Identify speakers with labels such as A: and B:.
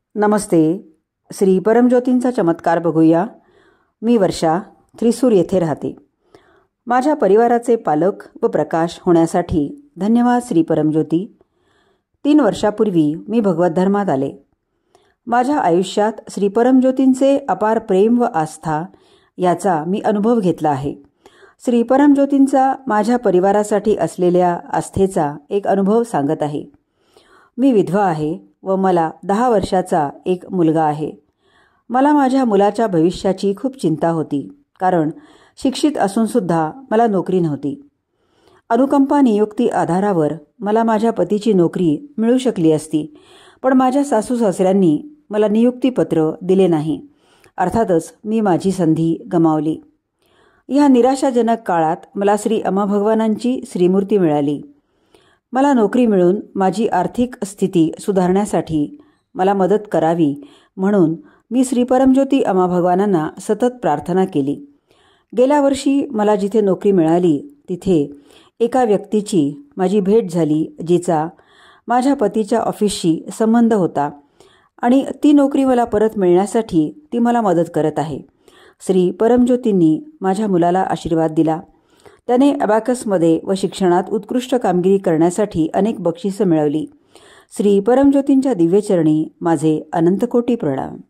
A: नमस्ते. श्री परमज्योतींचा चमत्कार बघूया. मी वर्षा थ्रिसूर येथे राहते. माझ्या परिवाराचे पालक व प्रकाश होण्यासाठी धन्यवाद श्री परमज्योती. 3 वर्षापूर्वी मी भगवत धर्मात आले. माझ्या आयुष्यात श्री परमज्योतींचे अपार प्रेम व आस्था याचा मी अनुभव घेतला आहे. श्री परमज्योतींचा माझ्या परिवारासाठी असलेल्या आस्थेचा एक अनुभव सांगत आहे. मी विधवा आहे व मला 10 वर्षाचा एक मुलगा आहे. मला माझ्या मुलाच्या भविष्याची खूप चिंता होती, कारण शिक्षित असूनसुद्धा मला नोकरी नव्हती. अनुकंपा नियुक्ती आधारावर मला माझ्या पतीची नोकरी मिळू शकली असती, पण माझ्या सासू सासऱ्यांनी मला नियुक्तीपत्र दिले नाही. अर्थातच मी माझी संधी गमावली. ह्या निराशाजनक काळात मला श्री भगवानांची श्रीमूर्ती मिळाली. मला नोकरी मिळून माझी आर्थिक स्थिती सुधारण्यासाठी मला मदत करावी म्हणून मी श्री परमज्योती भगवानांना सतत प्रार्थना केली. गेल्या वर्षी मला जिथे नोकरी मिळाली तिथे एका व्यक्तीची माझी भेट झाली, जिचा माझ्या पतीच्या ऑफिसशी संबंध होता आणि ती नोकरी मला परत मिळण्यासाठी ती मला मदत करत आहे. श्री परमज्योतींनी माझ्या मुलाला आशीर्वाद दिला. त्याने अबॅकसमध्ये व शिक्षणात उत्कृष्ट कामगिरी करण्यासाठी अनेक बक्षिसं मिळवली. श्री परमज्योतींच्या दिव्यचरणी माझे अनंत कोटी प्रणाम.